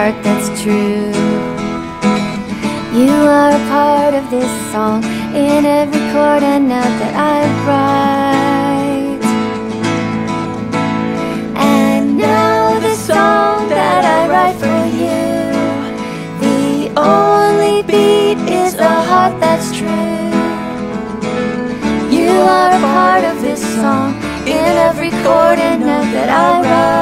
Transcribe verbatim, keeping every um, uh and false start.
heart that's true. You are a part of this song, in every chord and note that I write. And now the song that I write for you, the only beat is a heart that's true. You are a part of this song, in every chord and note that I write.